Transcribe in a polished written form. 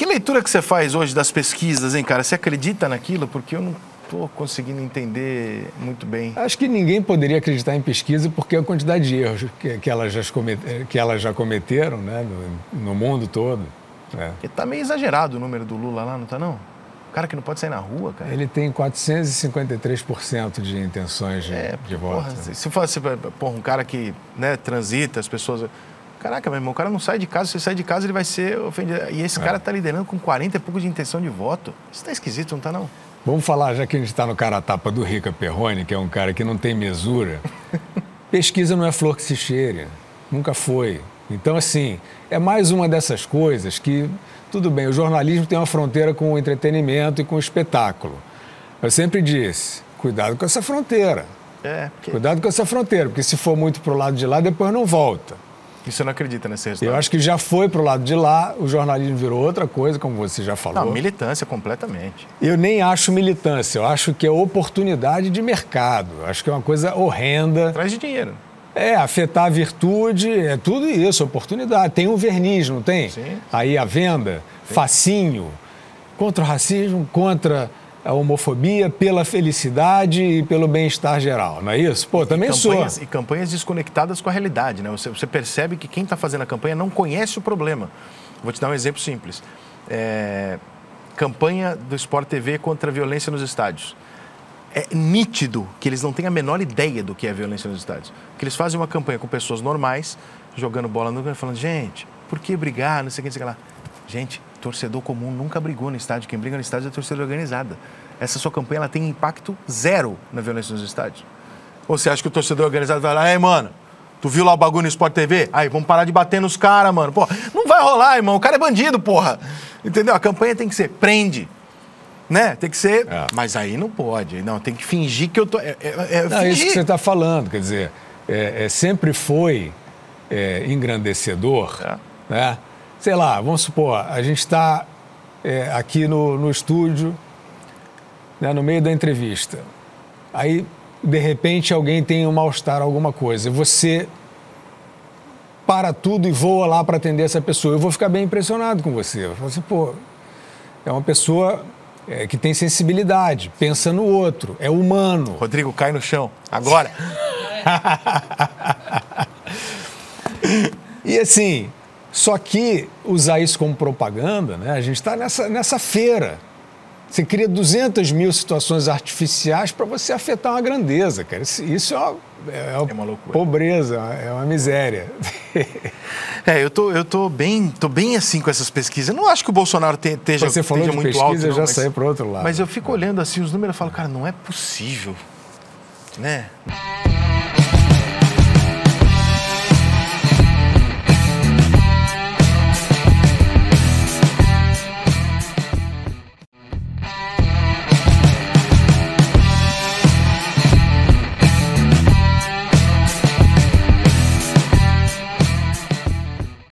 Que leitura que você faz hoje das pesquisas, hein, cara? Você acredita naquilo? Porque eu não estou conseguindo entender muito bem. Acho que ninguém poderia acreditar em pesquisa porque a quantidade de erros que elas já cometeram, né, no mundo todo. Porque tá meio exagerado o número do Lula lá, não tá não? O cara que não pode sair na rua, cara. Ele tem 453% de intenções de voto. Porra, se fosse, porra, um cara que, né, transita, as pessoas... Caraca, meu irmão, o cara não sai de casa, se sai de casa ele vai ser ofendido. E esse cara tá liderando com 40 e pouco de intenção de voto. Isso tá esquisito, não tá não? Vamos falar, já que a gente está no cara-tapa do Rica Perrone, que é um cara que não tem mesura. Pesquisa não é flor que se cheire, nunca foi. Então, assim, é mais uma dessas coisas que, tudo bem, o jornalismo tem uma fronteira com o entretenimento e com o espetáculo. Eu sempre disse, cuidado com essa fronteira. Cuidado com essa fronteira, porque se for muito pro lado de lá, depois não volta. E você não acredita nesse resultado? Eu acho que já foi pro lado de lá, o jornalismo virou outra coisa, como você já falou. Não, militância completamente. Eu nem acho militância, eu acho que é oportunidade de mercado. Acho que é uma coisa horrenda. Traz de dinheiro. Afetar a virtude, é tudo isso, oportunidade. Tem um verniz, não tem? Sim. Aí a venda, facinho, contra o racismo, contra a homofobia, pela felicidade e pelo bem-estar geral, não é isso? Pô, também sou. E campanhas desconectadas com a realidade, né? Você percebe que quem está fazendo a campanha não conhece o problema. Vou te dar um exemplo simples. Campanha do Sport TV contra a violência nos estádios. É nítido que eles não têm a menor ideia do que é violência nos estádios. Que eles fazem uma campanha com pessoas normais, jogando bola no campo, falando, gente, por que brigar, não sei o que, não sei o que lá. Gente, torcedor comum nunca brigou no estádio. Quem briga no estádio é a torcida organizada. Essa sua campanha ela tem impacto zero na violência nos estádios. Ou você acha que o torcedor organizado vai lá, ei, mano, tu viu lá o bagulho no Sport TV? Aí, vamos parar de bater nos caras, mano. Pô, não vai rolar, irmão. O cara é bandido, porra. Entendeu? A campanha tem que ser prende. Né? Tem que ser... Mas aí não pode. Não, tem que fingir que eu tô... Não, é isso que você está falando. Quer dizer, sempre foi engrandecedor, né? Sei lá, vamos supor, a gente está aqui no estúdio, né, no meio da entrevista. Aí, de repente, alguém tem um mal-estar, alguma coisa. Você para tudo e voa lá para atender essa pessoa. Eu vou ficar bem impressionado com você. Eu vou falar assim, pô, é uma pessoa que tem sensibilidade, pensa no outro, é humano. Rodrigo, cai no chão, agora. E assim... Só que usar isso como propaganda, né? A gente está nessa feira. Você cria 200 mil situações artificiais para você afetar uma grandeza, cara. Isso é uma loucura. Pobreza, é uma miséria. Eu tô bem assim com essas pesquisas. Eu não acho que o Bolsonaro esteja Você falou de muito pesquisa, alto. Eu já saí para o outro lado. Mas eu fico olhando assim os números e falo, cara, não é possível, né?